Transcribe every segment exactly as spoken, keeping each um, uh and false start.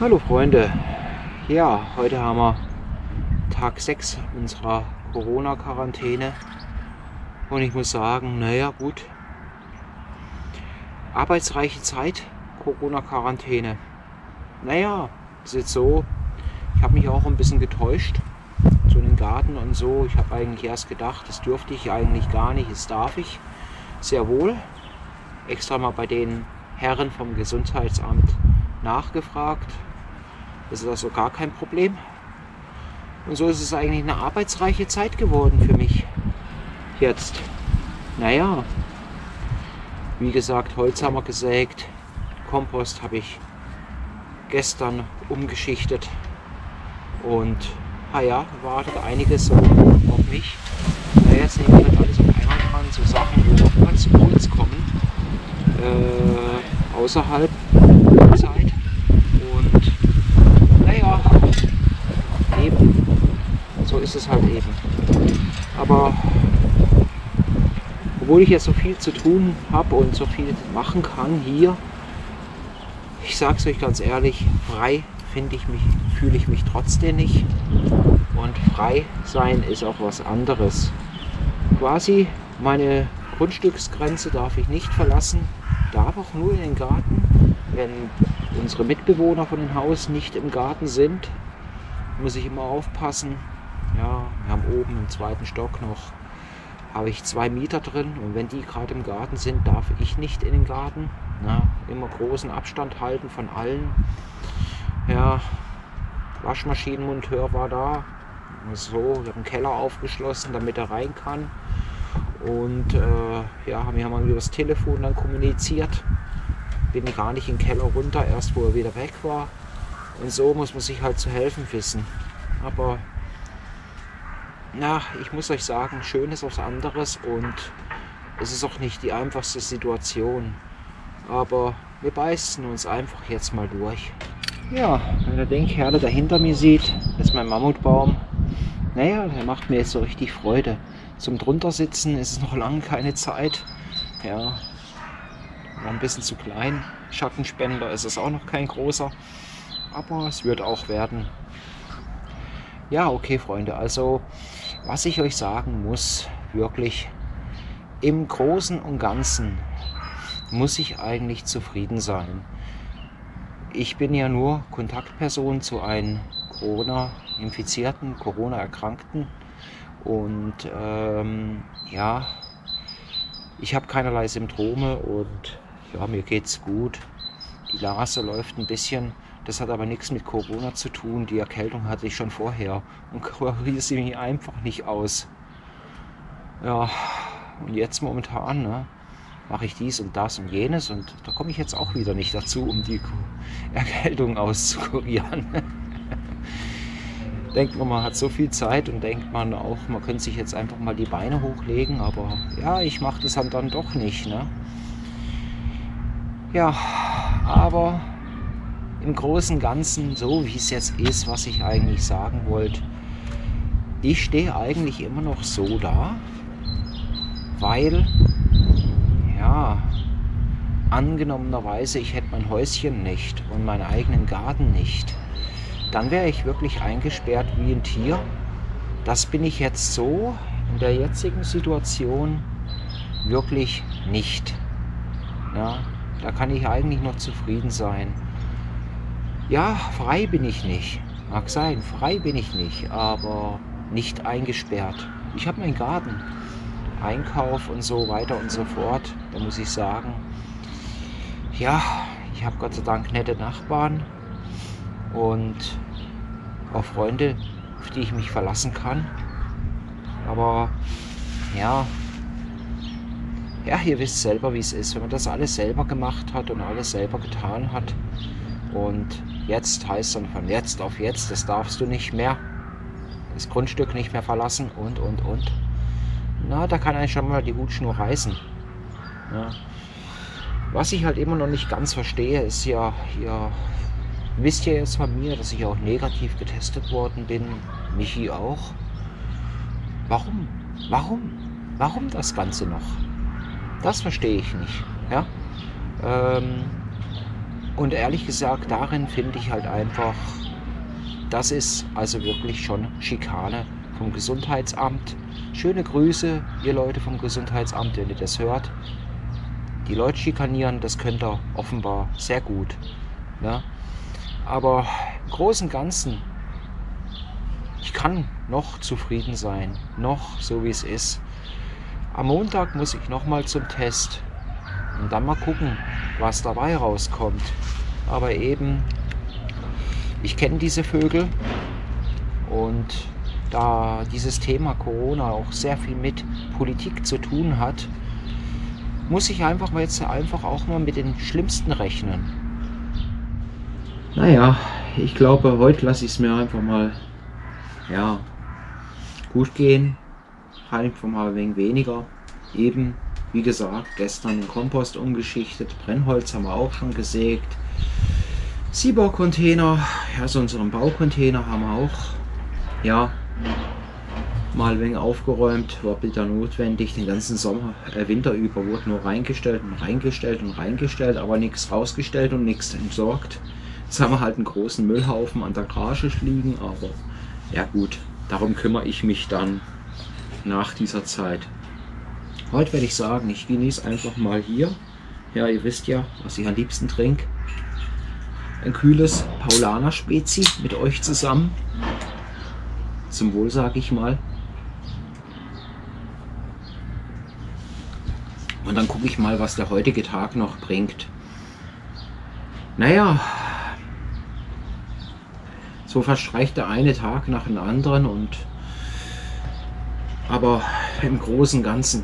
Hallo Freunde, ja, heute haben wir Tag sechs unserer Corona-Quarantäne und ich muss sagen, naja gut, arbeitsreiche Zeit, Corona-Quarantäne. Naja, es ist jetzt so, ich habe mich auch ein bisschen getäuscht, so in den Garten und so. Ich habe eigentlich erst gedacht, das dürfte ich eigentlich gar nicht, das darf ich sehr wohl. Extra mal bei den Herren vom Gesundheitsamt nachgefragt. Das ist also gar kein Problem. Und so ist es eigentlich eine arbeitsreiche Zeit geworden für mich jetzt. Naja, wie gesagt, Holz haben wir gesägt, Kompost habe ich gestern umgeschichtet und naja, wartet einiges so auf mich. Na, jetzt nehme ich halt alles auf einmal dran, so Sachen, wo oftmals zu kurz kommen, äh, außerhalb der Zeit. Und naja, eben, so ist es halt eben. Aber obwohl ich jetzt so viel zu tun habe und so viel machen kann hier, ich sage es euch ganz ehrlich, frei finde ich mich, fühle ich mich trotzdem nicht. Und frei sein ist auch was anderes. Quasi meine Grundstücksgrenze darf ich nicht verlassen, darf auch nur in den Garten. Wenn unsere Mitbewohner von dem Haus nicht im Garten sind, muss ich immer aufpassen. Ja, wir haben oben im zweiten Stock noch, habe ich zwei Mieter drin und wenn die gerade im Garten sind, darf ich nicht in den Garten. Na, immer großen Abstand halten von allen. Ja, Waschmaschinenmonteur war da. So, ich habe einen Keller aufgeschlossen, damit er rein kann. Und äh, ja, wir haben über das Telefon dann kommuniziert. Bin gar nicht in den Keller runter, erst wo er wieder weg war. Und so muss man sich halt zu helfen wissen. Aber na, ich muss euch sagen, schön ist was anderes und es ist auch nicht die einfachste Situation. Aber wir beißen uns einfach jetzt mal durch. Ja, wenn der Denkherle da hinter mir sieht, ist mein Mammutbaum. Naja, der macht mir jetzt so richtig Freude. Zum Druntersitzen ist es noch lange keine Zeit. Ja, war ein bisschen zu klein. Schattenspender ist es auch noch kein großer. Aber es wird auch werden. Ja, okay Freunde, also was ich euch sagen muss, wirklich im Großen und Ganzen muss ich eigentlich zufrieden sein. Ich bin ja nur Kontaktperson zu einem Corona-Infizierten, Corona-Erkrankten und ähm, ja, ich habe keinerlei Symptome und ja, mir geht's gut. Die Nase läuft ein bisschen, das hat aber nichts mit Corona zu tun. Die Erkältung hatte ich schon vorher und kuriere sie mich einfach nicht aus. Ja, und jetzt momentan, ne, mache ich dies und das und jenes und da komme ich jetzt auch wieder nicht dazu, um die Erkältung auszukurieren. Denkt man, man hat so viel Zeit und denkt man auch, man könnte sich jetzt einfach mal die Beine hochlegen, aber ja, ich mache das dann doch nicht, ne? Ja, aber im Großen und Ganzen, so wie es jetzt ist, was ich eigentlich sagen wollte, ich stehe eigentlich immer noch so da, weil ja, angenommenerweise, ich hätte mein Häuschen nicht und meinen eigenen Garten nicht, dann wäre ich wirklich eingesperrt wie ein Tier. Das bin ich jetzt so in der jetzigen Situation wirklich nicht. Ja, da kann ich eigentlich noch zufrieden sein. Ja, frei bin ich nicht. Mag sein, frei bin ich nicht, aber nicht eingesperrt. Ich habe meinen Garten. Einkauf und so weiter und so fort. Da muss ich sagen, ja, ich habe Gott sei Dank nette Nachbarn und auch Freunde, auf die ich mich verlassen kann. Aber ja, ja, ihr wisst selber, wie es ist, wenn man das alles selber gemacht hat und alles selber getan hat. Und jetzt heißt dann von jetzt auf jetzt, das darfst du nicht mehr, das Grundstück nicht mehr verlassen und, und, und. Na, da kann eigentlich schon mal die Hutschnur reißen. Ja. Was ich halt immer noch nicht ganz verstehe, ist ja, ihr wisst ja jetzt von mir, dass ich auch negativ getestet worden bin. Michi auch. Warum? Warum? Warum das Ganze noch? Das verstehe ich nicht. Ja? Ähm, Und ehrlich gesagt, darin finde ich halt einfach, das ist also wirklich schon Schikane vom Gesundheitsamt. Schöne Grüße, ihr Leute vom Gesundheitsamt, wenn ihr das hört. Die Leute schikanieren, das könnt ihr offenbar sehr gut. Ne? Aber im Großen und Ganzen, ich kann noch zufrieden sein, noch so wie es ist. Am Montag muss ich nochmal zum Test und dann mal gucken, was dabei rauskommt. Aber eben, ich kenne diese Vögel und da dieses Thema Corona auch sehr viel mit Politik zu tun hat, muss ich einfach mal jetzt einfach auch mal mit den Schlimmsten rechnen. Naja, ich glaube, heute lasse ich es mir einfach mal ja, gut gehen. Einfach mal ein wenig weniger. Eben, wie gesagt, gestern den Kompost umgeschichtet. Brennholz haben wir auch schon gesägt. Siebau-Container, ja, so unseren Baucontainer haben wir auch. Ja, mal ein wenig aufgeräumt, war wieder notwendig. Den ganzen Sommer, äh, Winter über wurde nur reingestellt und reingestellt und reingestellt, aber nichts rausgestellt und nichts entsorgt. Jetzt haben wir halt einen großen Müllhaufen an der Garage liegen, aber ja gut, darum kümmere ich mich dann nach dieser Zeit. Heute werde ich sagen, ich genieße einfach mal hier. Ja, ihr wisst ja, was ich am liebsten trinke. Ein kühles Paulaner Spezi mit euch zusammen. Zum Wohl, sage ich mal. Und dann gucke ich mal, was der heutige Tag noch bringt. Naja, so verstreicht der eine Tag nach dem anderen und aber im Großen und Ganzen,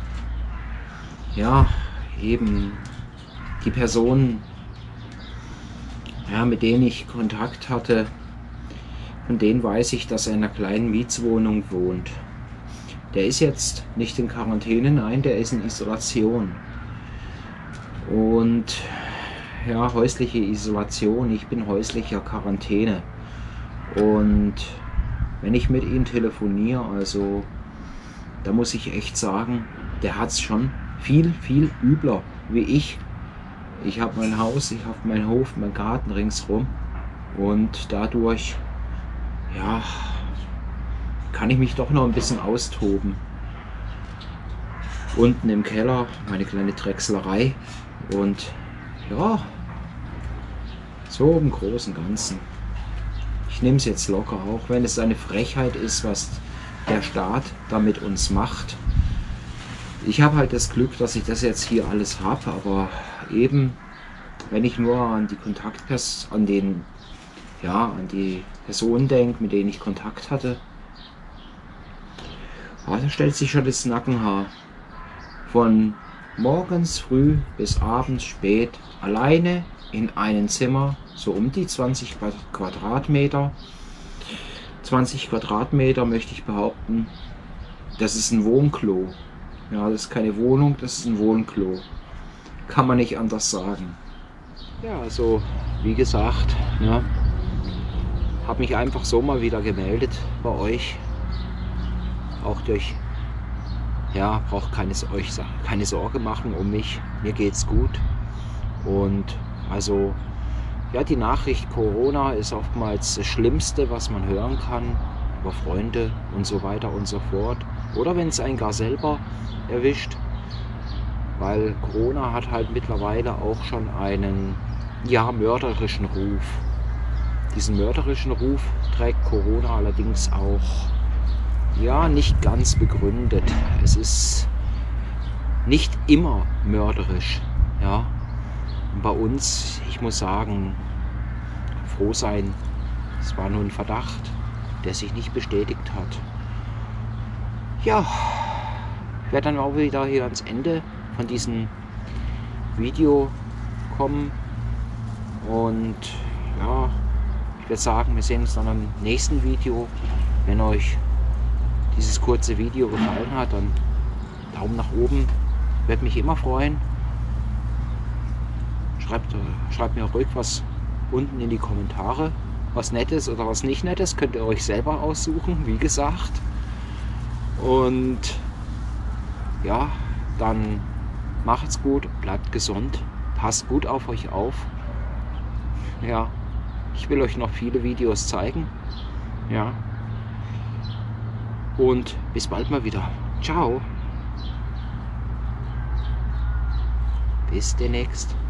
ja, eben die Personen, ja, mit denen ich Kontakt hatte, von denen weiß ich, dass er in einer kleinen Mietswohnung wohnt. Der ist jetzt nicht in Quarantäne, nein, der ist in Isolation. Und ja, häusliche Isolation, ich bin häuslicher Quarantäne. Und wenn ich mit ihm telefoniere, also da muss ich echt sagen, der hat es schon viel, viel übler wie ich. Ich habe mein Haus, ich habe meinen Hof, meinen Garten ringsrum und dadurch, ja, kann ich mich doch noch ein bisschen austoben. Unten im Keller meine kleine Drechselerei und ja, so im Großen und Ganzen. Ich nehme es jetzt locker, auch wenn es eine Frechheit ist, was der Staat da mit uns macht. Ich habe halt das Glück, dass ich das jetzt hier alles habe, aber eben, wenn ich nur an die Kontaktpersonen, an den, ja, an die Personen denke, mit denen ich Kontakt hatte, ja, da stellt sich schon das Nackenhaar. Von morgens früh bis abends spät, alleine in einem Zimmer, so um die zwanzig Quadratmeter. zwanzig Quadratmeter möchte ich behaupten, das ist ein Wohnklo. Ja, das ist keine Wohnung, das ist ein Wohnklo. Kann man nicht anders sagen. Ja, also wie gesagt, ja, habe mich einfach so mal wieder gemeldet bei euch. Auch durch, ja, braucht keine, euch keine Sorge machen um mich. Mir geht's gut. Und also, ja, die Nachricht Corona ist oftmals das Schlimmste, was man hören kann. Über Freunde und so weiter und so fort. Oder wenn es einen gar selber erwischt. Weil Corona hat halt mittlerweile auch schon einen, ja, mörderischen Ruf. Diesen mörderischen Ruf trägt Corona allerdings auch, ja, nicht ganz begründet. Es ist nicht immer mörderisch. Ja. Und bei uns, ich muss sagen, froh sein, es war nur ein Verdacht, der sich nicht bestätigt hat. Ja, ich werde dann auch wieder hier ans Ende von diesem Video kommen. Und ja, ich würde sagen, wir sehen uns dann im nächsten Video. Wenn euch dieses kurze Video gefallen hat, dann Daumen nach oben, würde mich immer freuen. Schreibt, schreibt mir ruhig was unten in die Kommentare, was Nettes oder was nicht Nettes, könnt ihr euch selber aussuchen, wie gesagt. Und ja, dann macht's gut, bleibt gesund, passt gut auf euch auf Ja, ich will euch noch viele Videos zeigen. Ja. Und bis bald mal wieder. Ciao. Bis demnächst.